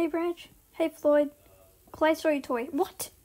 Hey, Branch. Hey, Floyd. Clay stole your toy. What?